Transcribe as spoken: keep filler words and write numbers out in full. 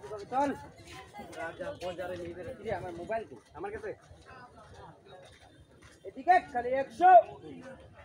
চল রাজা বাজারে নিয়ে বেরোচ্ছি রে আমার মোবাইল তো আমার কাছে এদিকে খালি একশো